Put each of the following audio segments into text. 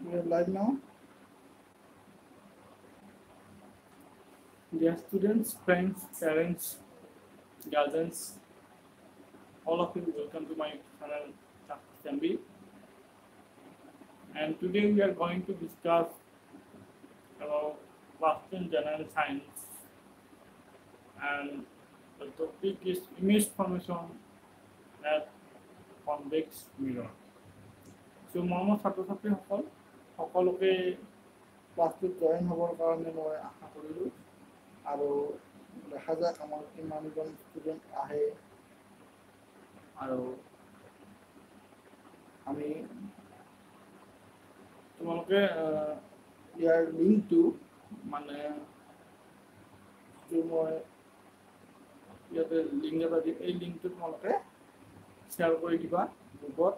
We are live now. Dear students, friends, parents, guardians, all of you, welcome to my channel Assembly. And today we are going to discuss about Western General Science, and the topic is image formation at convex mirror. So, মৰমৰ ছাত্ৰ-ছাত্ৰীসকল সকলোকে ক্লাছটোত join হ'বৰ কাৰণে মই আশা কৰিলোঁ আৰু দেখা যাক আমাৰ কিমানজন ষ্টুডেণ্ট আহে আৰু আমি তোমালোকে ইয়াৰ লিংকটো মানে মই ইয়াতে লিংক এটা দিম, এই লিংকটো তোমালোকে শ্বেয়াৰ কৰি দিবা গ্ৰুপত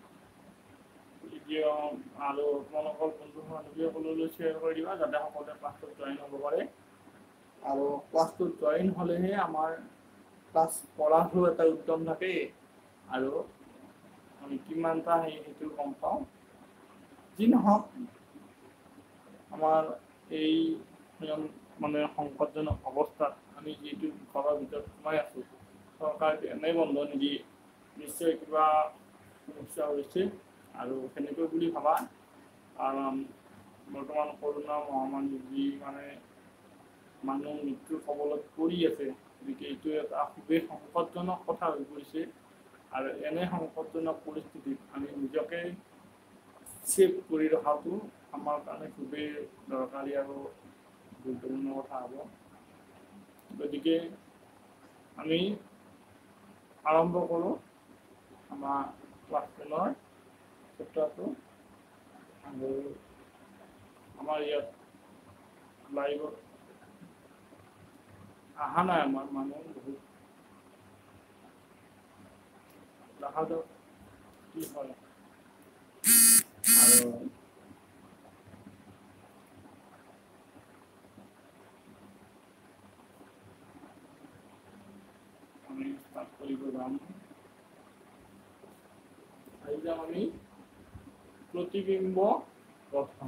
আৰু তোমালোকৰ বন্ধু বান্ধৱীসকললৈ শ্বেয়াৰ কৰি দিবা যাতে সকলোৱে ক্লাছটোত জইন হ'ব পাৰে আৰু ক্লাছটোত জইন হ'লেহে আমাৰ ক্লাছ পঢ়াটো এটা উদ্যম থাকে আৰু আমি কিমানটা সেইটো গম পাওঁ। যি নহওক আমাৰ এই মানে সংকটজনক অৱস্থাত আমি যিটো ঘৰৰ ভিতৰত সোমাই আছোঁ, চৰকাৰে এনেই বন্ধ নিদিয়ে, নিশ্চয় কিবা সমস্যা হৈছে আৰু সেনেকৈ বুলি ভাবা, কাৰণ বৰ্তমান কৰোণা মহামাৰী যি মানে মানুহ মৃত্যুৰ কবলত পৰি আছে, গতিকে এইটো এটা খুবেই সংকটজনক কথা হৈ পৰিছে আৰু এনে সংকটজনক পৰিস্থিতিত আমি নিজকে ছেভ কৰি ৰখাটো আমাৰ কাৰণে খুবেই দৰকাৰী আৰু গুৰুত্বপূৰ্ণ কথা হ'ব। গতিকে আমি আৰম্ভ কৰোঁ আমাৰ ক্লাছ 10ৰ চেপ্টাৰটো আৰু আমাৰ ইয়াত লাইভত অহা নাই আমাৰ মানুহ বহুত, দেখা যাওক কি হয় আৰু আমি ষ্টাৰ্ট কৰিব যাম। আহি যাম আমি প্ৰতিবিম্ব গঠন।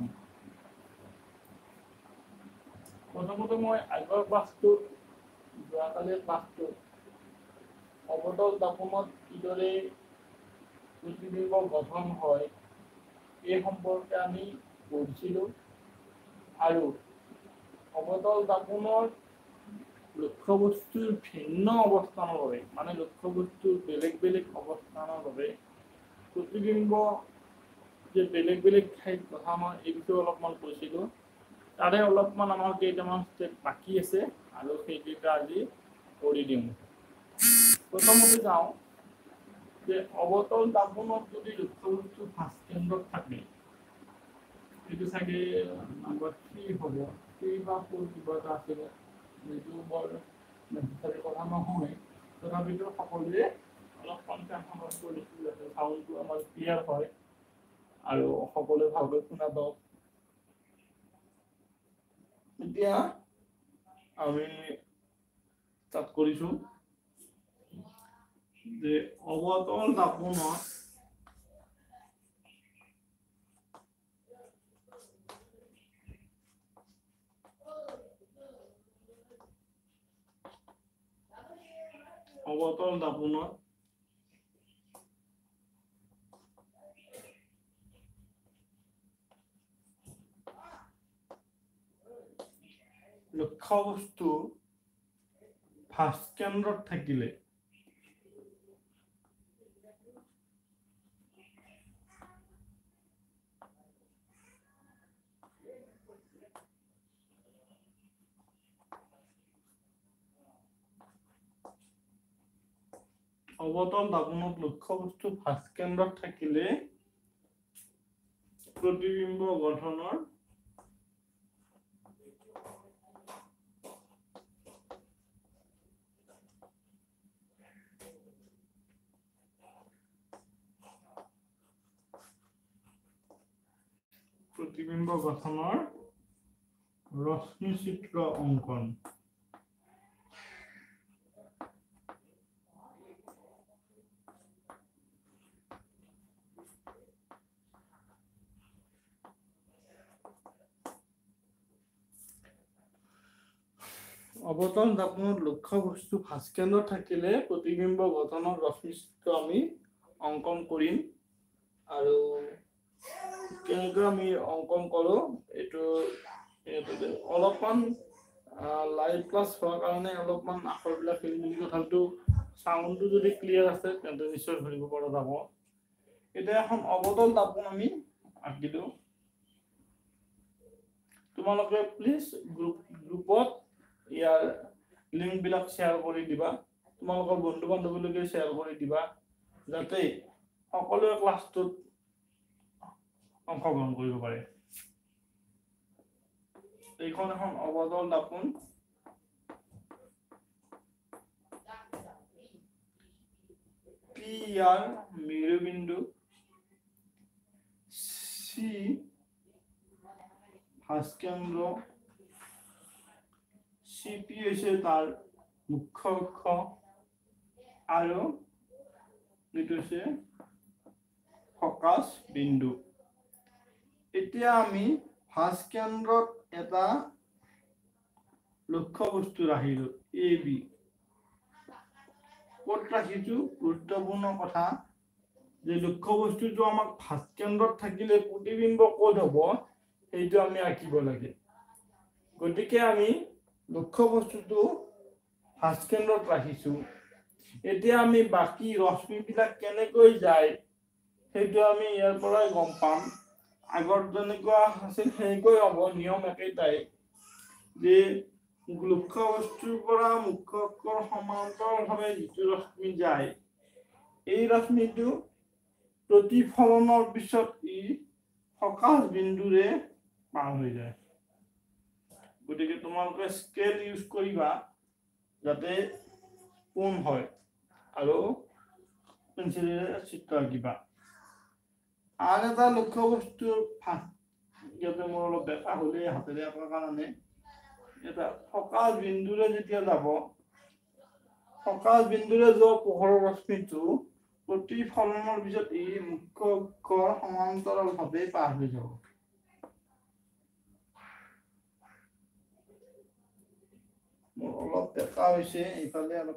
প্ৰথমতে মই আগৰ ক্লাছটোত যোৱাকালিৰ ক্লাছটোত অৱতল তাপনত কিদৰে প্ৰতিবিম্ব গঠন হয় এই সম্পৰ্কে আমি পঢ়িছিলোঁ আৰু অৱতল তাপনৰ লক্ষ্যবস্তুৰ ভিন্ন অৱস্থানৰ বাবে, মানে লক্ষ্যবস্তুৰ বেলেগ বেলেগ অৱস্থানৰ বাবে প্ৰতিবিম্ব যে বেলেগ বেলেগ ঠাইত কথা মই এই বিষয়ে অলপমান কৈছিলোঁ। তাৰে অলপমান আমাৰ কেইটামান ষ্টেপ বাকী আছে আৰু সেইকেইটা আজি কৰি দিম। প্ৰথমতে যাওঁ যে অৱতল তাপনত যদি লক্ষ্যবস্তু ফাৰ্ষ্ট কেন্দ্ৰত থাকে, এইটো চাগে নম্বৰ 3 হ'ব, 3 বা 4 কিবা এটা আছিলে, যিটো বৰ নেচেচাৰী কথা নহয়, তথাপিতো সকলোৱে অলপ কনচেনট্ৰেট কৰিছোঁ যাতে চাউণ্ডটো আমাৰ ক্লিয়াৰ হয় আৰু সকলোৱে ভালকৈ শুনা পাওক। এতিয়া আমি ষ্টাৰ্ট কৰিছোঁ যে অৱতল তাপনত লক্ষ্যবস্তু ফাৰ্ষ্ট কেন্দ্ৰত থাকিলে অৱতল তাপনত লক্ষ্যবস্তু ফাৰ্ষ্ট কেন্দ্ৰত থাকিলে প্ৰতিবিম্ব গঠনৰ ৰশ্মি চিত্ৰ অংকন। অৱতল দাপোনত লক্ষ্য বস্তু ভাস্কেন্দ্ৰত থাকিলে প্ৰতিবিম্ব গঠনৰ ৰশ্মি চিত্ৰ আমি অংকন কৰিম আৰু কেনেকৈ আমি অংকন কৰোঁ এইটো অলপমান লাইভ ক্লাছ হোৱাৰ কাৰণে অলপমান আখৰবিলাক খেলি তথাপিতো সাউন্ডটো যদি ক্লিয়াৰ আছে তেন্তে নিশ্চয় ধৰিব পৰা যাব। এতিয়া এখন অৱতল দাপোন আমি আঁকিলো। তোমালোকে প্লিজ গ্ৰুপত ইয়াৰ লিংক বিলাক শ্বেয়াৰ কৰি দিবা, তোমালোকৰ বন্ধু বান্ধৱীলৈকে শ্বেয়াৰ কৰি দিবা যাতে সকলোৱে ক্লাছটোত অংশগ্ৰহণ কৰিব পাৰে। এইখন এখন অৱতল দাপোন। পি ইয়াৰ মেৰুবিন্দু, চি ভাস্কেন্দ্ৰ, চিপি হৈছে তাৰ মুখ্য অক্ষ আৰু এইটো হৈছে ফকাস বিন্দু। এতিয়া আমি ভাস্কেন্দ্ৰত এটা লক্ষ্য বস্তু ৰাখিলো এ বি। ক'ত ৰাখিছো গুৰুত্বপূৰ্ণ কথা যে লক্ষ্য বস্তুটো আমাক ভাস্কেন্দ্ৰত থাকিলে প্ৰতিবিম্ব ক'ত হ'ব সেইটো আমি আঁকিব লাগে। গতিকে আমি লক্ষ্য বস্তুটো ভাস্কেন্দ্ৰত ৰাখিছো। এতিয়া আমি বাকী ৰশ্মিবিলাক কেনেকৈ যায় সেইটো আমি ইয়াৰ পৰাই গম পাম। আগত যেনেকুৱা আছিল সেনেকৈ হ'ব, নিয়ম একেটাই যে লক্ষ্য বস্তুৰ পৰা মুখ্য অক্ষৰ সমান্তৰালভাৱে যিটো ৰশ্মি যায় এই ৰশ্মিটো প্ৰতিফলনৰ পিছত ই ফকাস বিন্দুৰে পাৰ হৈ যায়। গতিকে তোমালোকে স্কেল ইউজ কৰিবা যাতে কোন হয় আৰু পেঞ্চিলেৰে চিত্ৰ আঁকিবা। আন এটা লক্ষ্য বস্তুৰ ইয়াতে মোৰ অলপ বেকা হ'লে হাতেৰে আঁকাৰ কাৰণে এটা ফকাস বিন্দুৰে যেতিয়া যাব, ফকাস বিন্দুৰে যোৱা পোহৰৰ ৰশ্মিটো প্ৰতিফলনৰ পিছত ই মুখ্য অক্ষৰ সমান্তৰালভাৱে পাৰ হৈ যাব। মোৰ অলপ বেকা হৈছে এইফালে অলপ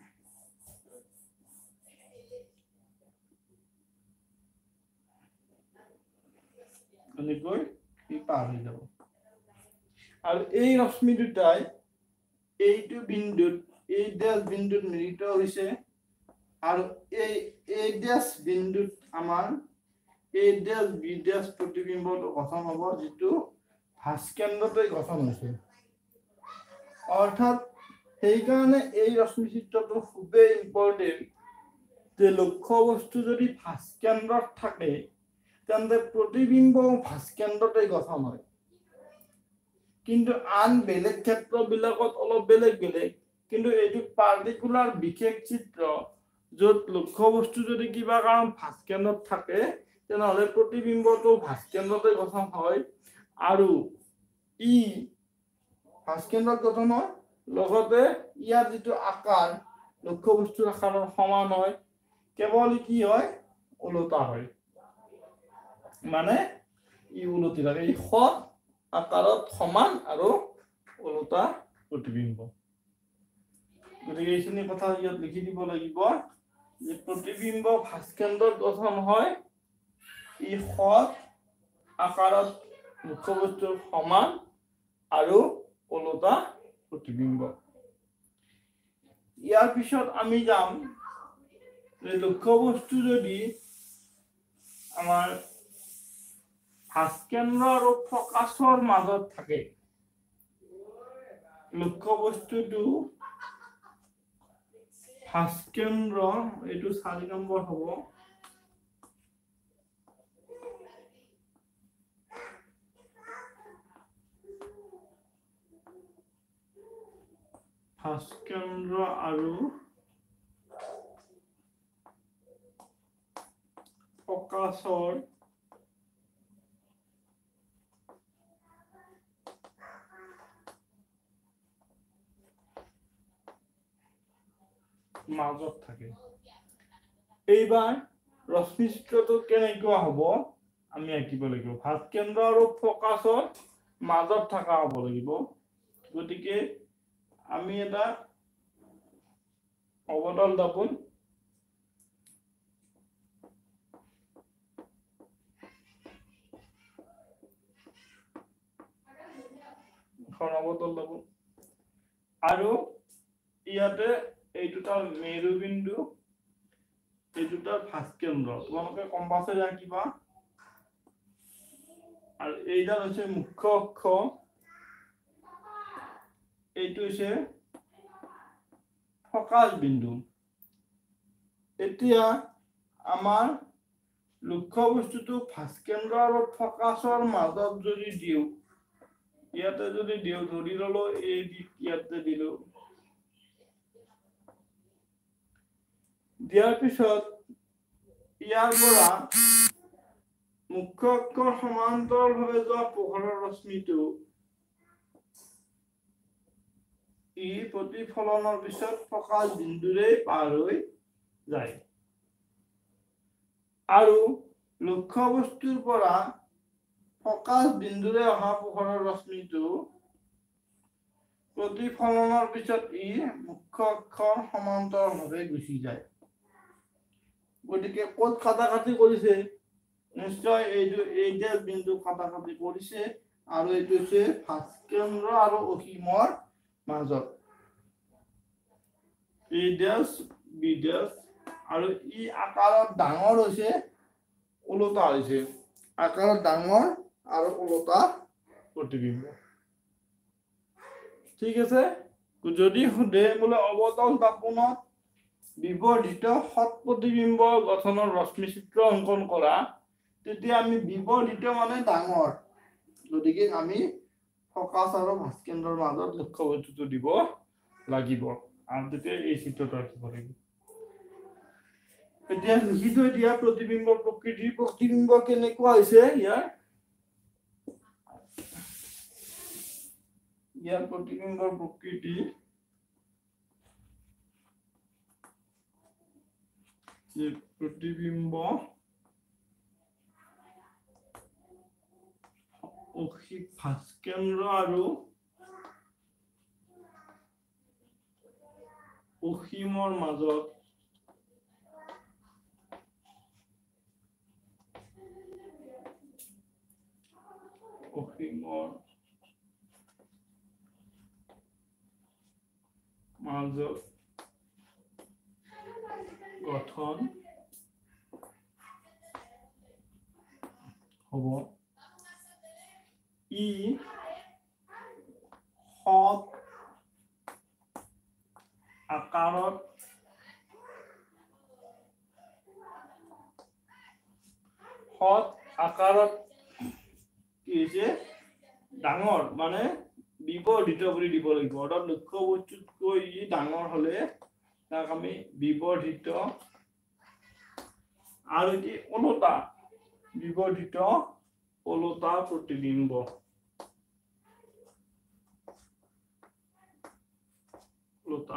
এনেকৈ পাৰ হৈ যাব। আৰু এই ৰশ্মি দুটাই এইটো বিন্দুত এই ড্যাশ বিন্দুত মিলিত হৈছে আৰু এই ড্যাশ বিন্দুত আমাৰ এই ড্যাশ বি ড্যাশ প্ৰতিবিম্বটো গঠন হ'ব যিটো ভাস্কেন্দ্ৰতে গঠন হৈছে। অৰ্থাৎ সেইকাৰণে এই ৰশ্মি চিত্ৰটো খুবেই ইম্পৰ্টেণ্ট যে লক্ষ্য বস্তু যদি ভাস্কেন্দ্ৰত থাকে তেন্তে প্ৰতিবিম্ব ভাস্কেন্দ্ৰতে গঠন হয়। কিন্তু আন বেলেগ ক্ষেত্ৰবিলাকত অলপ বেলেগ বেলেগ, কিন্তু এইটো পাৰ্টিকুলাৰ বিশেষ চিত্ৰ য'ত লক্ষ্য বস্তু যদি কিবা কাৰণ ভাস্কেন্দ্ৰত থাকে তেনেহ'লে প্ৰতিবিম্বটো ভাস্কেন্দ্ৰতে গঠন হয় আৰু ই ভাস্কেন্দ্ৰত গঠন হয় লগতে ইয়াৰ যিটো আকাৰ লক্ষ্য বস্তুৰ আকাৰৰ সমান হয়, কেৱল কি হয় ওলোটা হয়, মানে ই উলটি থাকে, ই আকাৰত সমান আৰু ওলোটা প্ৰতিবিম্ব। গতিকে এইখিনি কথা ইয়াত লিখি দিব লাগিব যে প্ৰতিবিম্ব ভাস্কেন্দ্ৰত গঠন হয়, ই আকাৰত মুখ্য বস্তুৰ সমান আৰু ওলোটা প্ৰতিবিম্ব। ইয়াৰ পিছত আমি যাম যে লক্ষ্য বস্তু যদি আমাৰ ভাস্কেন্দ্ৰ আৰু ফকাসৰ মাজত থাকে, লক্ষ্য বস্তুটো ভাস্কেন্দ্ৰ এইটো 4 নম্বৰ হ'ব, ভাস্কেন্দ্ৰ আৰু ফকাসৰ মাজত থাকে। এইবাৰ ৰশ্মি চিত্ৰটো কেনেকুৱা হ'ব আমি আঁকিব লাগিব। ভাস্কেন্দ্ৰ আৰু ফকাসৰ মাজত থকা হ'ব লাগিব। গতিকে আমি এটা অবতল দাপোন অবতল দাপোন আৰু ইয়াতে এই দুটা মেৰুবিন্দু এই দুটা ভাস্কেন্দ্ৰ তোমালোকে কম্পাছে ৰাখিবা আৰু এইডাল হৈছে মুখ্য অক্ষ এইটো হৈছে ফকাস বিন্দু এতিয়া আমাৰ লক্ষ্য বস্তুটো ভাস্কেন্দ্ৰ আৰু ফকাসৰ মাজত যদি দিও ইয়াতে যদি দিও ধৰি ললো এই ইয়াতে দিলো দিয়াৰ পিছত ইয়াৰ পৰা মুখ্য অক্ষৰ সমান্তৰালভাৱে যোৱা পোহৰৰ ৰশ্মিটো ই প্ৰতিফলনৰ পিছত ফকাস বিন্দুৰে পাৰ হৈ যায় আৰু লক্ষ্য বস্তুৰ পৰা ফকাস বিন্দুৰে অহা পোহৰৰ ৰশ্মিটো প্ৰতিফলনৰ পিছত ই মুখ্য অক্ষৰ সমান্তৰালভাৱে গুচি যায় গতিকে ক'ত কাটাকাটি কৰিছে নিশ্চয় এইটো বিন্দু কাটাকাটি কৰিছে আৰু এইটো হৈছে ভাস্কেন্দ্ৰ আৰু অসীমৰ মাজত এই ড্যাশ বি ড্যাশ আৰু ই আকাৰত ডাঙৰ হৈছে ওলোটা হৈছে আকাৰত ডাঙৰ আৰু ওলোটা প্ৰতিবিম্ব ঠিক আছে যদি সুধে বোলে অবতল দাপোনত বিবৰ্ধিত সৎ প্ৰতিবিম্ব গঠনৰ ৰশ্মি চিত্ৰ অংকন কৰা তেতিয়া আমি বিবৰ্ধিত মানে ডাঙৰ গতিকে আমি ফকাস আৰু ভাস্কেন্দ্ৰৰ মাজত লক্ষ্য বস্তুটো দিব লাগিব আৰু তেতিয়া এই চিত্ৰটো আঁকিব লাগিব এতিয়া লিখি থৈ দিয়া প্ৰতিবিম্বৰ প্ৰতিবিম্ব কেনেকুৱা হৈছে ইয়াৰ প্ৰতিবিম্বৰ প্ৰকৃতি যে প্ৰতিবিম্ব ভাস্কেন্দ্ৰ আৰু অসীমৰ মাজত গঠন হ'ব ই সৎ আকাৰত কি যে ডাঙৰ মানে বিবৰ্ধিত বুলি দিব লাগিব অৰ্থাৎ লক্ষ্য বস্তুতকৈ ই ডাঙৰ হলে তাক আমি বিবৰ্ধিত আৰু কি ওলোটা বিবৰ্ধিত ওলোটা প্ৰতিবিম্ব ওলোটা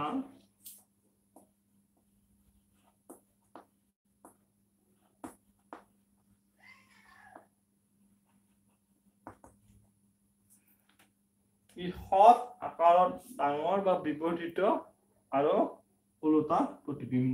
ই সৎ আকাৰত ডাঙৰ বা বিবৰ্ধিত আৰু ওলোটা প্ৰতিবিম্ব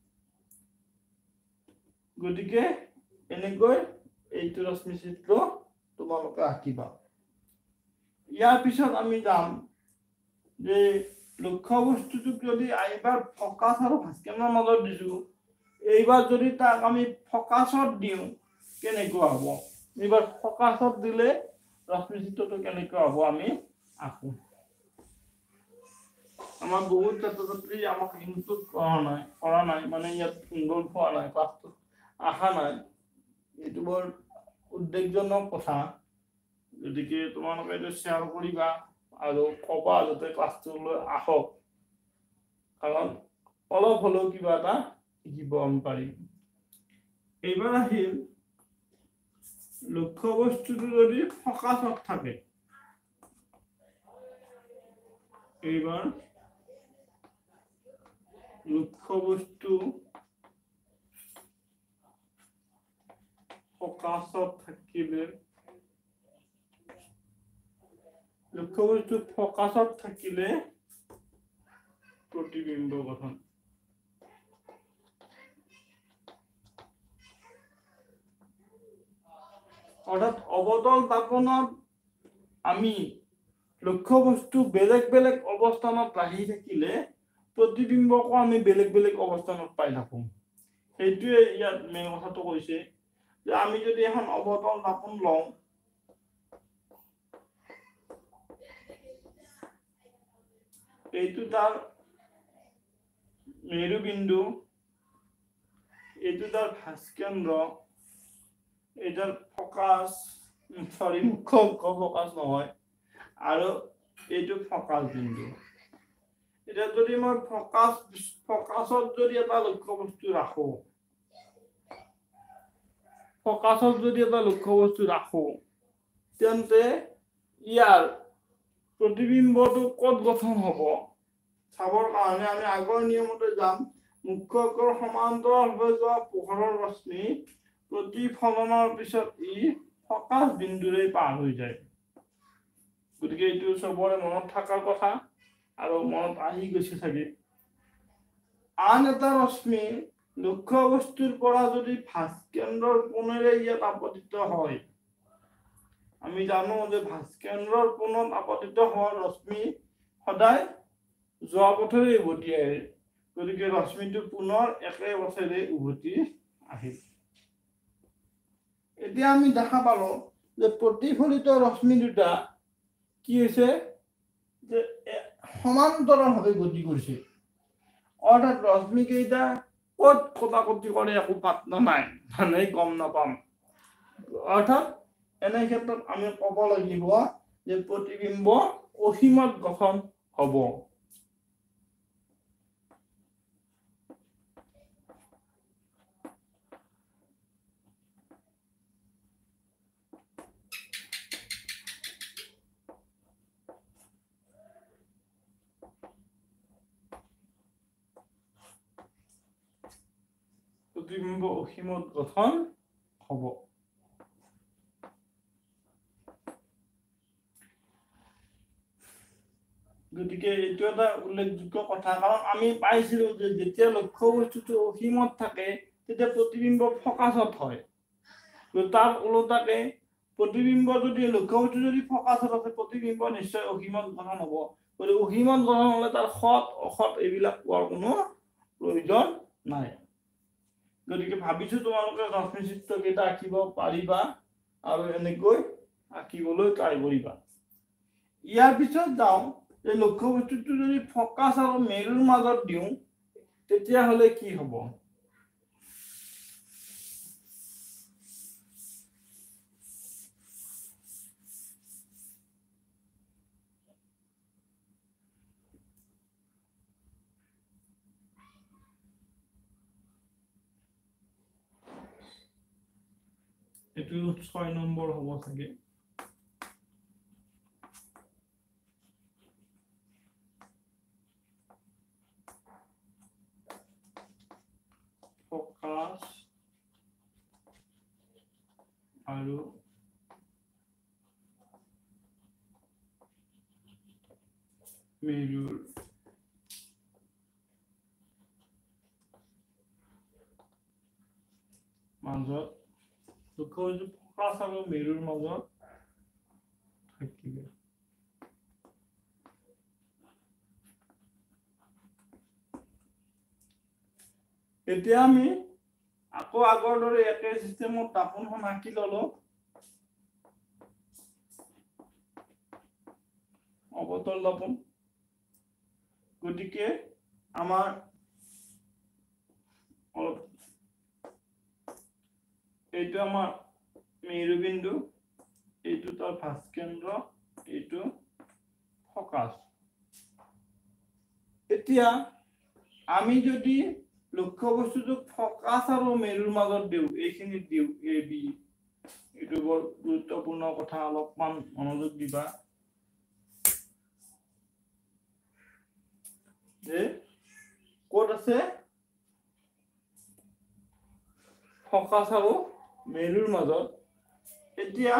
গতিকে এনেকৈ এইটো ৰশ্মি চিত্ৰ তোমালোকে আঁকিবা ইয়াৰ পিছত আমি যাম যে লক্ষ্য বস্তুটোক যদি এইবাৰ ফকাস আৰু ভাস্কেন্দ্ৰৰ মাজত দিছো এইবাৰ যদি তাক আমি ফকাসত দিওঁ কেনেকুৱা হ'ব এইবাৰ ফকাসত দিলে ৰশ্মি চিত্ৰটো কেনেকুৱা হ'ব আমি আঁকো আমাৰ বহুত ছাত্ৰ ছাত্ৰী আমাক ইনপুট কৰা নাই মানে ইয়াত ইনভলভ হোৱা নাই ক্লাছটোত আহা নাই এইটো বৰ উদ্বেগজনক কথা গতিকে তোমালোকে এইটো শ্বেয়াৰ কৰিবা আৰু কবা যাতে ক্লাছটোলৈ আহক কাৰণ অলপ হলেও কিবা এটা শিকিব আমি পাৰিম এইবাৰ আহিল লক্ষ্য বস্তুটো যদি ফকাসত থাকে এইবাৰ লক্ষ্য বস্তু ফকাসত থাকিলে লক্ষ্য বস্তু ফকাসত থাকিলে প্ৰতিবিম্ব গঠন। অৰ্থাৎ অবতল তাপনত আমি লক্ষ্য বস্তু বেলেগ বেলেগ অৱস্থানত ৰাখি থাকিলে প্ৰতিবিম্বকো আমি বেলেগ বেলেগ অৱস্থানত পাই থাকোঁ। সেইটোৱে ইয়াত মেইন কথাটো কৈছে যে আমি যদি এখন অবতল তাপন লওঁ, এইটো তাৰ মেৰুবিন্দু, এইটো তাৰ ভাস্কেন্দ্ৰ, এইটাৰ ফকাস, সরি মুখ্য ফকাস নহয়, আৰু এইটো ফকাস বিন্দু। এটা যদি মই ফকাসত যদি এটা লক্ষ্য বস্তু ৰাখো, ফকাসত যদি এটা লক্ষ্য বস্তু ৰাখো, তেন্তে ইয়াৰ প্ৰতিবিম্বটো ক'ত গঠন হ'ব চাবৰ কাৰণে আমি আগৰ নিয়মতে যাম। মুখ্য অক্ষৰ সমান্তৰালভাৱে যোৱা পোহৰৰ ৰশ্মি প্ৰতিফলনৰ পিছত ই ফকাস বিন্দুৰে পাৰ হৈ যায়। গতিকে এইটো চবৰে মনত থকাৰ কথা আৰু মনত আহি গৈছে চাগে। আন এটা ৰশ্মি লক্ষ্য বস্তুৰ পৰা যদি ভাস্কেন্দ্ৰৰ কোণেৰে ইয়াত আপতিত হয়, আমি জানো যে ভাস্কেন্দ্ৰৰ কোণত আপতিত হোৱা ৰশ্মি সদায় যোৱা পথেৰে উভতি আহে। গতিকে ৰশ্মিটো পুনৰ একে পথেৰে উভতি আহিল। এতিয়া আমি দেখা পালো যে প্ৰতিফলিত ৰশ্মি দুটা কি হৈছে যে সমান্তৰালভাৱে গতি কৰিছে। অৰ্থাৎ ৰশ্মি কেইটা ক'ত কটাকটি কৰে একো পাত্তা নাই, মানে গম নাপাম। অৰ্থাৎ এনে ক্ষেত্ৰত আমি ক'ব লাগিব যে প্ৰতিবিম্ব অসীমত গঠন হ'ব। প্ৰতিবিম্ব অসীমত গঠন হ'ব। গতিকে এইটো এটা উল্লেখযোগ্য কথা, কাৰণ আমি পাইছিলো যে যেতিয়া লক্ষ্য বস্তুটো অসীমত থাকে তেতিয়া প্ৰতিবিম্ব ফকাসত হয়। তাৰ ওলোটাকে প্ৰতিবিম্ব যদি লক্ষ্য বস্তু যদি ফকাসত আছে, প্ৰতিবিম্ব নিশ্চয় অসীমত গঠন হ'ব। গতিকে অসীমত গঠন হ'লে তাৰ সৎ অসৎ এইবিলাক পোৱাৰ কোনো প্ৰয়োজন নাই। গতিকে ভাবিছো তোমালোকে ৰশ্মি চিত্ৰ কেইটা আঁকিব পাৰিবা আৰু এনেকৈ আঁকিবলৈ ট্ৰাই কৰিবা। ইয়াৰ পিছত যাওঁ যে লক্ষ্য বস্তুটো যদি ফকাস আৰু মেৰুৰ মাজত দিওঁ তেতিয়াহ'লে কি হ'ব। এইটো 6 নম্বৰ হ'ব চাগে। ফকাস আৰু মেৰুৰ মাজত, লক্ষ্য বস্তু ফকাস আৰু মেৰুৰ মাজত থাকিব। এতিয়া আমি আকৌ আগৰ দৰে একে সিস্টেমত তাপনখন আঁকি ললো। অবতল তাপন। গতিকে আমাৰ এইটো আমাৰ মেৰুবিন্দু, এইটো তাৰ ভাস্কেন্দ্ৰ, এইটো ফকাস। এতিয়া আমি যদি লক্ষ্য বস্তুটোক ফকাস আৰু মেৰুৰ মাজত দিওঁ, এইখিনিত দিওঁ এ বি, এইটো বৰ গুৰুত্বপূৰ্ণ কথা, অলপমান মনোযোগ দিবা। যে ক'ত আছে ফকাস আৰু মেৰুৰ মাজত। এতিয়া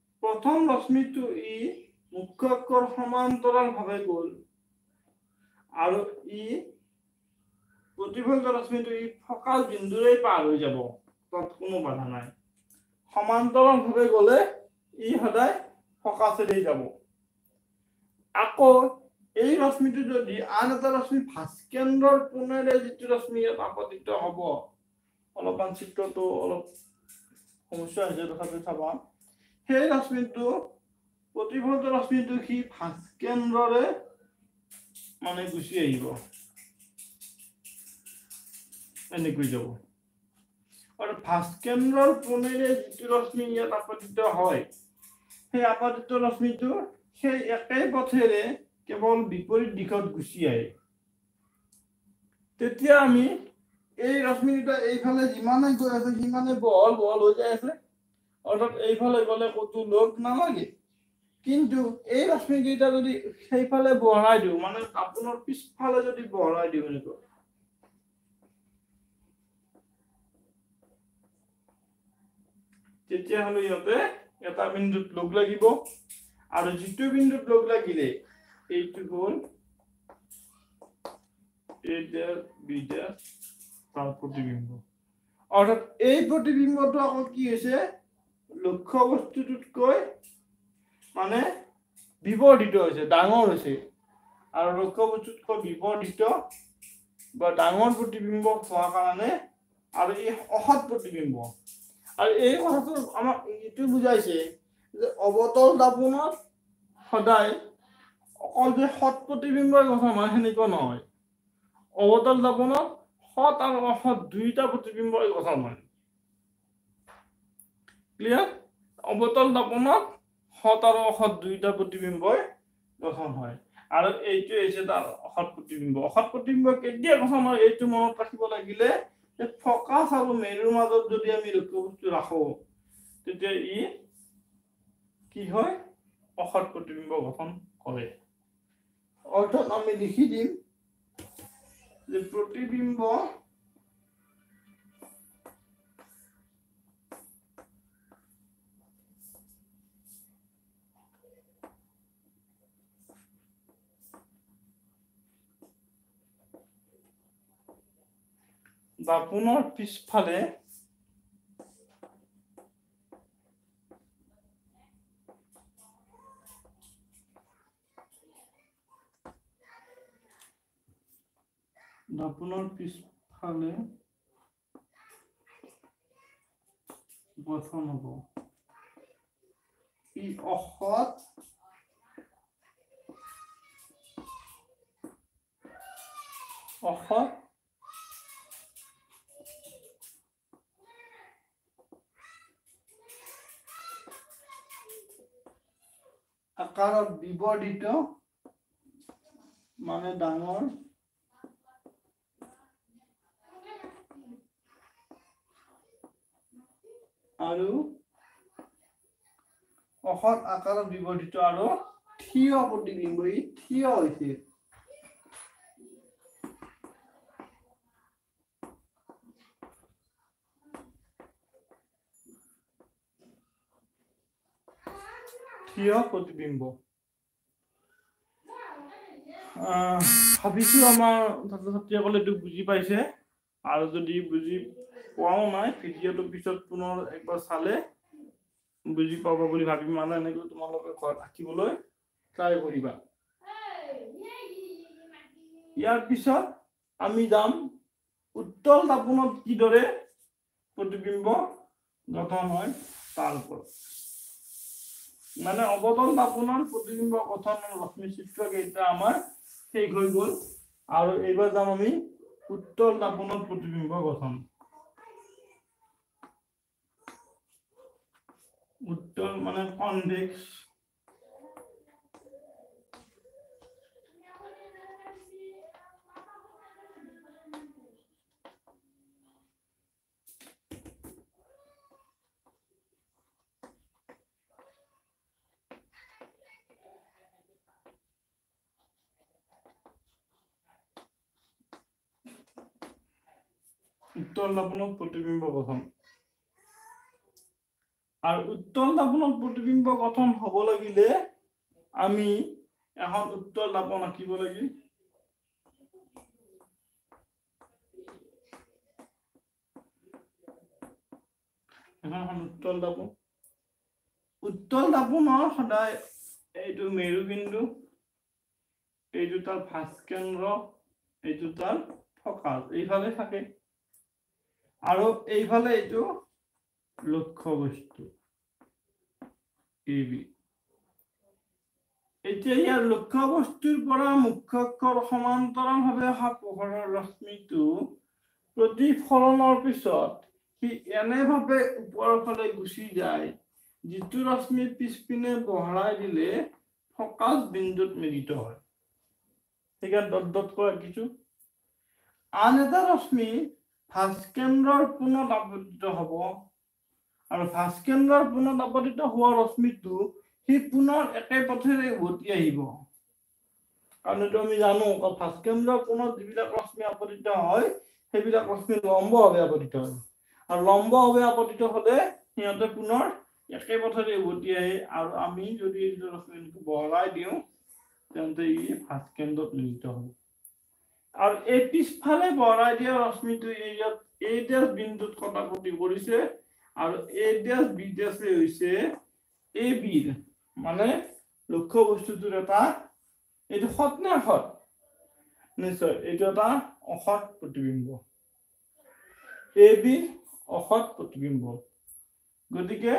প্ৰথম ৰশ্মিটো ই মুখ্য অক্ষৰ সমান্তৰালভাৱে গ'ল আৰু ই প্ৰতিফলিত ৰশ্মিটো ই ফকাল বিন্দুৰে পাৰ হৈ যাব, তাত কোনো বাধা নাই। সমান্তৰালভাৱে গ'লে ই সদায় ফকাছেদি যাব। আকৌ এই ৰশ্মিটো যদি আন এটা ৰশ্মি ভাস্কেন্দ্ৰৰ পোনেৰে যিটো ৰশ্মি ইয়াত আপতিত হ'ব, অলপমান চিত্ৰটো অলপ সমস্যা হৈছে তথাপি চাবা, সেই ৰশ্মিটো প্ৰতিফলিত ৰশ্মিটো সি ভাস্কেন্দ্ৰৰে মানে গুচি আহিব, এনেকৈ যাব। আৰু ভাস্কেন্দ্ৰৰ পোনেৰে যিটো ৰশ্মি ইয়াত আপতিত হয়, সেই আপতিত ৰশ্মিটো সেই একেই পথেৰে কেৱল বিপৰীত দিশত গুচি আহে। তেতিয়া আমি এই ৰশ্মিকেইটা এইফালে যিমানে গৈ আছে সিমানে বহল বহল হৈ যাই আছে, অৰ্থাৎ এইফালে গ'লে ক'তো লগ নালাগে। কিন্তু এই ৰশ্মিকেইটা যদি সেইফালে বঢ়াই দিওঁ, মানে কাপোৰৰ পিছফালে যদি বঢ়াই দিওঁ এনেকৈ, তেতিয়াহ'লে ইহঁতে এটা বিন্দুত লগ লাগিব, আৰু যিটো বিন্দুত লগ লাগিলে এইটো হ'ল তাৰ প্ৰতিবিম্ব। অৰ্থাৎ এই প্ৰতিবিম্বটো আকৌ কি হৈছে, লক্ষ্য বস্তুটোতকৈ মানে বিবৰ্ধিত হৈছে, ডাঙৰ হৈছে। আৰু লক্ষ্য বস্তুতকৈ বিবৰ্ধিত বা ডাঙৰ প্ৰতিবিম্ব হোৱাৰ কাৰণে আৰু এই অসৎ প্ৰতিবিম্ব। আৰু এই কথাটো আমাক এইটো বুজাইছে যে অৱতল দাপোনত সদায় অকল যে সৎ প্ৰতিবিম্বৰ গঠন হয় সেনেকুৱা নহয়। অৱতল দাপোনত সৎ আৰু অসৎ দুইটা প্ৰতিবিম্বৰ গঠন হয়। ক্লিয়াৰ? অৱতল দাপোনত সৎ আৰু অসৎ দুইটা প্ৰতিবিম্বই গঠন হয়। আৰু এইটো হৈছে তাৰ অসৎ প্ৰতিবিম্ব। অসৎ প্ৰতিবিম্ব কেতিয়া গঠন হয় এইটো মনত ৰাখিব লাগিলে, ফকাছ আৰু মেৰুৰ মাজত যদি আমি লক্ষ্য বস্তু ৰাখো, তেতিয়া ই কি হয়, অসৎ প্ৰতিবিম্ব গঠন কৰে। অৰ্থাৎ আমি লিখি দিম যে প্ৰতিবিম্ব দাপোনৰ পিছফালে গঠন হ'ব। ই অসৎ আকাৰত বিবৰ্ধিত, মানে ডাঙৰ, আৰু অসৎ আকাৰত বিবৰ্ধিত আৰু থিয় প্ৰতিবিম্ব, ই থিয় হৈছে। থিয় প্ৰতিবিম্ব। ভাবিছো আমাৰ ছাত্ৰ ছাত্ৰীসকলে এইটো বুজি পাইছে, আৰু যদি বুজি পোৱাও নাই ভিডিঅ'টো পিছত পুনৰ একবাৰ চালে বুজি পাব বুলি ভাবিম। মানে এনেকৈ তোমালোকে ঘৰত আঁকিবলৈ ট্ৰাই কৰিবা। ইয়াৰ পিছত আমি যাম উত্তল দাপোনত কিদৰে প্ৰতিবিম্ব গঠন হয় তাৰ ওপৰত। মানে অৱতল দাপোনৰ প্ৰতিবিম্ব গঠনৰ ৰশ্মি চিত্ৰ কেইটা আমাৰ শেষ হৈ গ'ল, আৰু এইবাৰ যাম আমি উত্তল দাপোনৰ প্ৰতিবিম্ব গঠন। উত্তল মানে কনভেক্স, উত্তল দাপোনত প্ৰতিবিম্ব গঠন। আৰু উত্তল দাপোনত প্ৰতিবিম্ব গঠন হ'ব লাগিলে আমি এখন উত্তল দাপোন আঁকিব লাগিব। এখন উত্তল দাপোনৰ সদায় এইটো মেৰুবিন্দু, এইটো তাৰ ভাস্কেন্দ্ৰ, এইটো তাৰ ফকাস, এইফালে থাকে আৰু এইফালে এইটো লক্ষ্য বস্তু AB। এতিয়া ইয়াৰ লক্ষ্য বস্তুৰ পৰা মুখ্য অক্ষৰ সমান্তৰালভাৱে অহা পোহৰৰ ৰশ্মিটো প্ৰতিফলনৰ পিছত সি এনেভাৱে ওপৰৰ ফালে গুচি যায় যিটো ৰশ্মি পিছপিনে বহলাই দিলে ফকাস বিন্দুত মিলিত হয়। সেইকাৰণে ডট ডট কৰি ৰাখিছো। আন এটা ৰশ্মি ভাস্কেন্দ্ৰৰ পুনত আপতিত হ'ব আৰু ভাস্কেন্দ্ৰৰ পুনত আপতিত হোৱা ৰশ্মিটো সি পুনৰ একে পথেৰে উভতি আহিব। কাৰণ এইটো আমি জানো ভাস্কেন্দ্ৰৰ পুনত যিবিলাক ৰশ্মি আপতিত হয় সেইবিলাক ৰশ্মি লম্বভাৱে আপতিত হয় আৰু লম্বভাৱে আপতিত হলে সিহঁতে পুনৰ একে পথেৰে উভতি আহে আৰু আমি যদি এই ৰশ্মিটো বহলাই দিওঁ তেন্তে ই ভাস্কেন্দ্ৰত মিলিত হ'ব। আৰু এই পিছফালে বহলাই দিয়া ৰশ্মিটো ইয়াত A ড্যাশ বিন্দুত কটাকটি কৰিছে আৰু A ড্যাশ B ড্যাশ হৈছে AB মানে লক্ষ্য বস্তুটোৰ এটা এইটো সৎ নে অসৎ? নিশ্চয় এইটো এটা অসৎ প্ৰতিবিম্ব। AB অসৎ প্ৰতিবিম্ব। গতিকে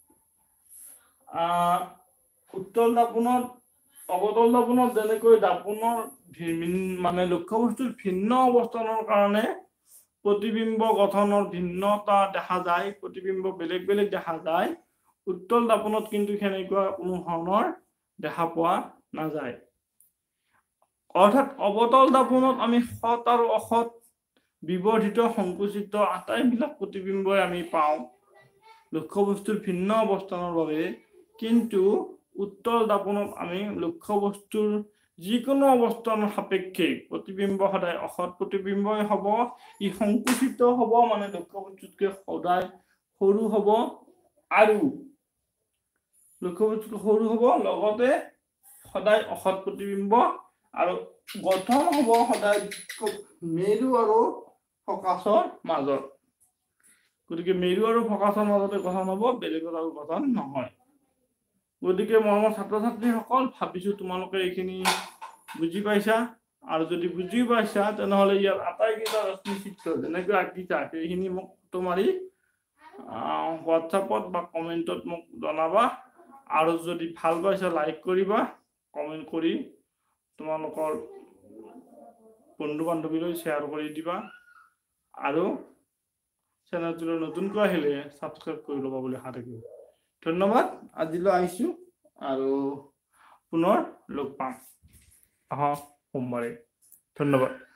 উত্তল দাপোনত অবতল দাপোনত যেনেকৈ দাপোনৰ মানে লক্ষ্য বস্তুৰ ভিন্ন অৱস্থানৰ কাৰণে প্ৰতিবিম্ব গঠনৰ ভিন্নতা দেখা যায়, প্ৰতিবিম্ব বেলেগ বেলেগ দেখা যায়, উত্তল দাপোনত কিন্তু সেনেকুৱা কোনো ধৰণৰ দেখা পোৱা নাযায়। অৰ্থাৎ অবতল দাপোনত আমি সৎ আৰু অসৎ, বিবৰ্ধিত, সংকুচিত আটাইবিলাক প্ৰতিবিম্বই আমি পাওঁ লক্ষ্য বস্তুৰ ভিন্ন অৱস্থানৰ বাবে। কিন্তু উত্তল দাপোনত আমি লক্ষ্য বস্তুৰ যিকোনো অৱস্থানৰ সাপেক্ষে প্ৰতিবিম্ব সদায় অসৎ প্ৰতিবিম্বই হ'ব, ই সংকুচিত হ'ব মানে লক্ষ্য বস্তুতকৈ সদায় সৰু হ'ব আৰু লক্ষ্য বস্তুতকৈ সৰু হ'ব, লগতে সদায় অসৎ প্ৰতিবিম্ব আৰু গঠন হ'ব সদায় মেৰু আৰু ফকাসৰ মাজত। গতিকে মেৰু আৰু ফকাসৰ মাজতে গঠন হ'ব, বেলেগত আৰু গঠন নহয়। গতিকে মৰমৰ ছাত্ৰ ছাত্ৰীসকল, ভাবিছো তোমালোকে এইখিনি বুজি পাইছা আৰু যদি বুজি পাইছা তেনেহ'লে ইয়াৰ আটাইকেইটা ৰশ্মি চিত্ৰ যেনেকৈ আঁকিছা সেইখিনি মোক ফটো মাৰি হোৱাটছআপত বা কমেণ্টত মোক জনাবা আৰু যদি ভাল পাইছা লাইক কৰিবা, কমেণ্ট কৰি তোমালোকৰ বন্ধু বান্ধৱীলৈ শ্বেয়াৰ কৰি দিবা আৰু চেনেলটোলৈ নতুনকৈ আহিলে ছাবস্ক্ৰাইব কৰি ল'বা বুলি আশা থাকিব। ধন্যবাদ। আজিলৈ আহিছো আৰু পুনৰ লগ পাম অহা সোমবাৰে। ধন্যবাদ।